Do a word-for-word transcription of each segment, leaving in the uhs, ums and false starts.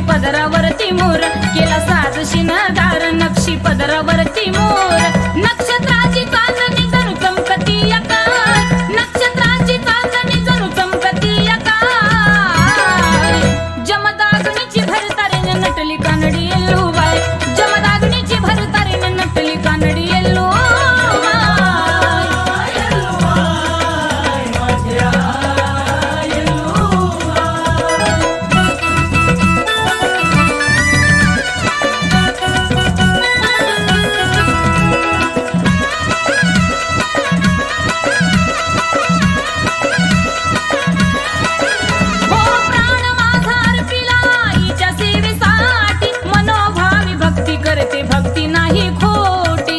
पदरावरती मोर केला साज शिनगार नक्षी पदरावरती मोर नक्षत्राची चांदणी जणू चमकती आकाश नक्षत्राची चांदणी जणू चमकती आकाश जमदाग्नीची भरतारीने नटली कानडी येल्लूबाई जमदाग्नीची भरतारीने नटली कानडी येल्लूबाई भक्ती नाही खोटी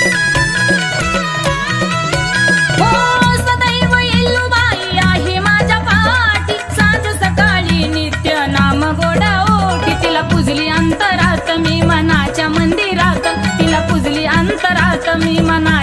हो सदैव येल्लूबाई आहे माझ्या पाठी सांज सकाळी नित्य नाम गोडा ओठी तिला पुजली अंतरात मी मनाच्या मंदिरात तिला पुजली अंतरात मी मना